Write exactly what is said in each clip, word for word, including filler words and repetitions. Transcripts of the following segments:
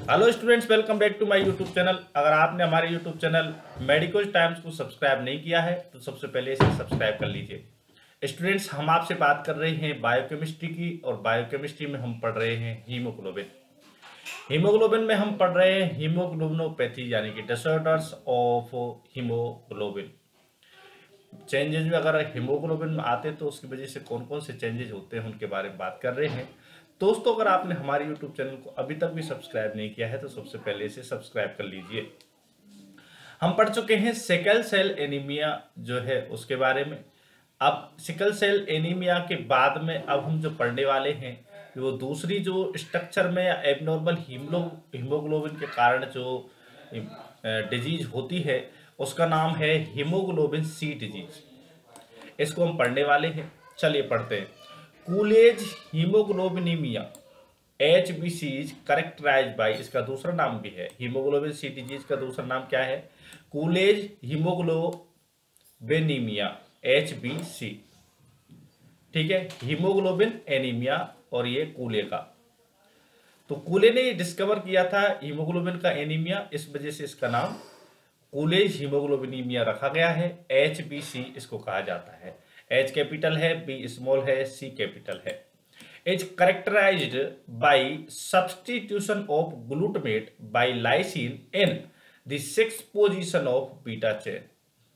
Hello students, welcome back to my YouTube channel. अगर आपने हमारे यूट्यूब चैनल मेडिकल टाइम्स को सब्सक्राइब नहीं किया है तो सबसे पहले इसे सब्सक्राइब कर लीजिए। स्टूडेंट्स, हम आपसे बात कर रहे हैं बायोकेमिस्ट्री की, और बायोकेमिस्ट्री में हम पढ़ रहे हैं हीमोग्लोबिन। हीमोग्लोबिन में हम पढ़ रहे हैं हीमोग्लोबिनोपैथी यानी कि डिसऑर्डर्स ऑफ हीमोग्लोबिन। चेंजेज में अगर हीमोग्लोबिन में आते तो उसकी वजह से कौन कौन से चेंजेज होते हैं उनके बारे में बात कर रहे हैं। दोस्तों, अगर आपने हमारे यूट्यूब चैनल को अभी तक भी सब्सक्राइब नहीं किया है तो सबसे पहले इसे सब्सक्राइब कर लीजिए। हम पढ़ चुके हैं सिकल सेल एनीमिया जो है उसके बारे में। अब सिकल सेल एनीमिया के बाद में अब हम जो पढ़ने वाले हैं वो दूसरी जो स्ट्रक्चर में एबनॉर्मल हीमो हीमोग्लोबिन के कारण जो डिजीज होती है उसका नाम है हीमोग्लोबिन सी डिजीज। इसको हम पढ़ने वाले हैं। चलिए पढ़ते हैं। कूलेज haemoglobinaemia H B C is characterise by, इसका दूसरा नाम भी है हीमोग्लोबिन सी डिजीज का दूसरा नाम क्या है? कूलेज हीमोग्लोबिनीमिया एच बी सी। ठीक है, हीमोग्लोबिन एनीमिया और ये कूले का। तो कूले ने ये डिस्कवर किया था हीमोग्लोबिन का एनीमिया, इस वजह से इसका नाम कूलेज हीमोग्लोबिनीमिया रखा गया है। एच बी सी इसको कहा जाता है। एच कैपिटल है, बी स्मॉल है, सी कैपिटल है। Is characterised by substitution of glutamate by lysine in the six position of beta chain.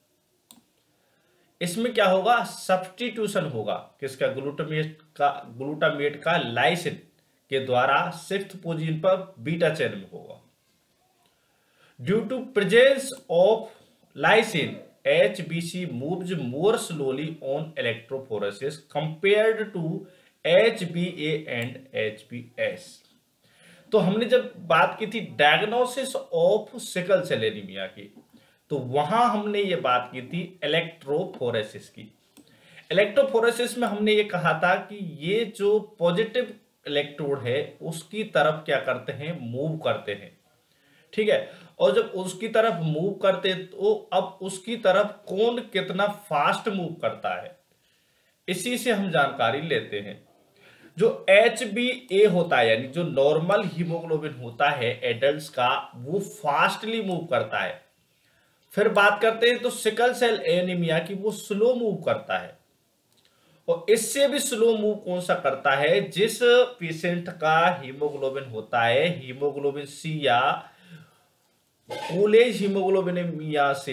इसमें क्या होगा? सब्स्टिट्यूशन होगा किसका? ग्लूटामेट का ग्लूटामेट का लाइसिन के द्वारा सिक्स्थ पोजीशन पर बीटा चेन में होगा। Due to presence of lysine H B C moves more slowly on electrophoresis compared to H B A and H B S। तो हमने जब बात की थी diagnosis of sickle cell anaemia की, तो वहां हमने ये बात की थी इलेक्ट्रोफोरेसिस की। इलेक्ट्रोफोरेसिस में हमने ये कहा था कि ये जो पॉजिटिव इलेक्ट्रोड है उसकी तरफ क्या करते हैं? मूव करते हैं। ठीक है, और जब उसकी तरफ मूव करते तो अब उसकी तरफ कौन कितना फास्ट मूव करता है, इसी से हम जानकारी लेते हैं। जो एच बी ए होता है यानी जो नॉर्मल हीमोग्लोबिन होता है एडल्ट्स का, वो फास्टली मूव करता है। फिर बात करते हैं तो सिकल सेल एनीमिया की, वो स्लो मूव करता है। और इससे भी स्लो मूव कौन सा करता है? जिस पेशेंट का हीमोग्लोबिन होता है हीमोग्लोबिन सी या कूलेज हीमोग्लोबिनीमिया से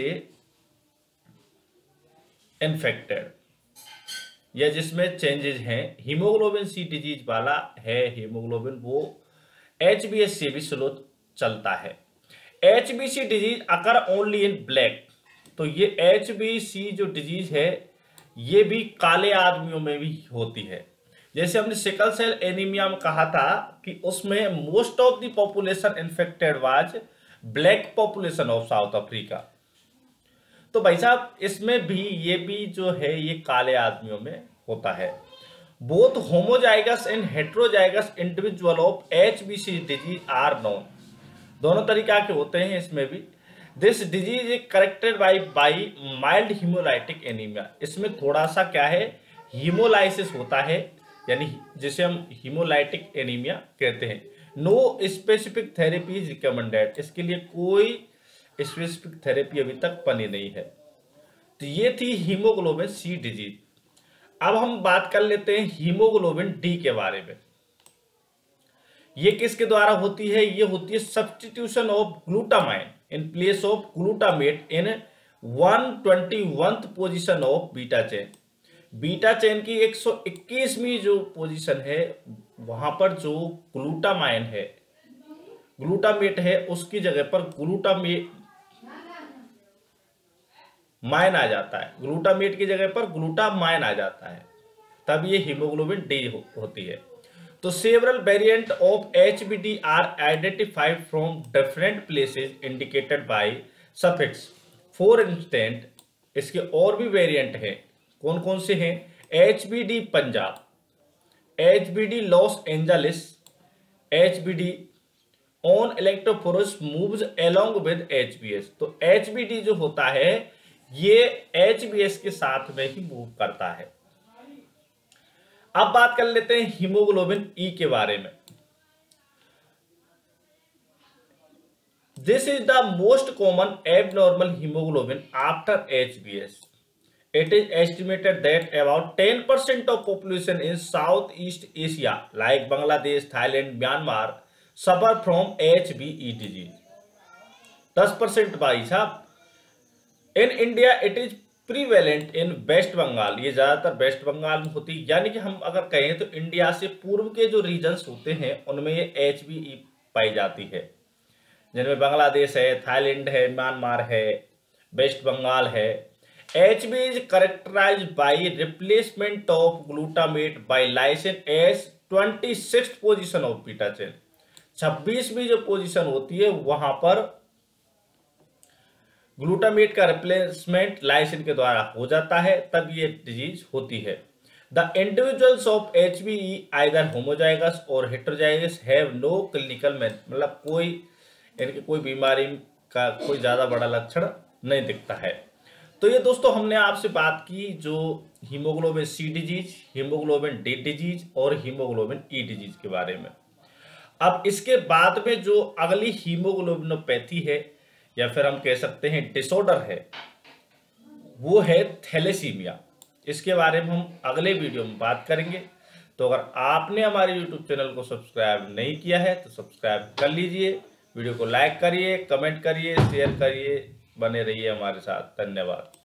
इन्फेक्टेड, या जिसमें चेंजेस हैं। हीमोग्लोबिन सी डिजीज वाला है हीमोग्लोबिन, वो एच बी एस से भी स्लो चलता है। H B C disease occur only in black. तो ये एच बी सी जो डिजीज है ये भी काले आदमियों में भी होती है। जैसे हमने सिकल सेल एनीमिया में कहा था कि उसमें most of the population infected was black population of South Africa. तो भाई साहब इसमें भी ये भी जो है ये काले आदमियों में होता है। Both homozygous and heterozygous individual of H B C disease are known. दोनों तरीका के होते हैं इसमें भी। This disease is corrected by by mild haemolytic anaemia. इसमें थोड़ा सा क्या है? हीमोलाइसिस होता है, यानी जिसे हम हीमोलाइटिक एनीमिया कहते हैं। No specific therapy is recommended. इसके लिए कोई स्पेसिफिक थेरेपी अभी तक बनी नहीं है। तो ये थी हीमोग्लोबिन सी डिजीज। अब हम बात कर लेते हैं हीमोग्लोबिन डी के बारे में। ये किसके द्वारा होती है? ये होती है substitution of glutamine in place of glutamate in one twenty वंथ position of beta chain. Beta chain की एक सौ इक्कीसवीं जो पोजीशन है वहां पर जो ग्लूटामाइन है, ग्लूटामेट है, उसकी जगह पर ग्लूटामेट माइन आ जाता है। ग्लूटामेट की जगह पर ग्लूटामाइन आ जाता है, तब ये हीमोग्लोबिन डी हो, होती है। तो several variant of H B D are identified from different places indicated by suffix. For instant इसके और भी वेरिएंट हैं। कौन कौन से हैं? H B D Punjab, H B D Los Angeles, H B D on electrophoresis moves along with H B S. तो H B D जो होता है ये एच बी एस के साथ में ही मूव करता है। अब बात कर लेते हैं हीमोग्लोबिन ई के बारे में। This is the most common abnormal hemoglobin after H B S. It is estimated that about ten percent of population in Southeast Asia, like Bangladesh, Thailand, Myanmar, suffer from H B E disease. ten percent भाई साहब. In India, it is prevalent in West Bengal. ये ज़्यादातर waste Bengal में होती है. यानी कि हम अगर कहें तो इंडिया से पूर्व के जो रीजन्स होते हैं उनमें ये एच बी ई पाई जाती है, जिनमें बांग्लादेश है, थाईलैंड है, म्यांमार है, वेस्ट बंगाल है. H B is characterized by replacement of glutamate by lysine as twenty-sixth position of beta chain. छब्बीसवीं जो पोजीशन होती है वहां पर ग्लूटामेट का रिप्लेसमेंट लाइसिन के द्वारा हो जाता है, तब ये डिजीज होती है. The individuals of H B E either homozygous or heterozygous have no clinical में, मतलब कोई इनकी कोई बीमारी का कोई ज्यादा बड़ा लक्षण नहीं दिखता है. तो ये दोस्तों हमने आपसे बात की जो haemoglobin C disease, haemoglobin D disease और हीमोग्लोबिन ई डिजीज के बारे में. अब इसके बाद में जो अगली हीमोग्लोबिनोपैथी है या फिर हम कह सकते हैं डिसऑर्डर है, वो है थैलेसीमिया. इसके बारे में हम अगले वीडियो में बात करेंगे. तो अगर आपने हमारे यूट्यूब चैनल को सब्सक्राइब नहीं किया है तो सब्सक्राइब कर लीजिए, वीडियो को लाइक करिए, कमेंट करिए, शेयर करिए, बने रहिए हमारे साथ. धन्यवाद.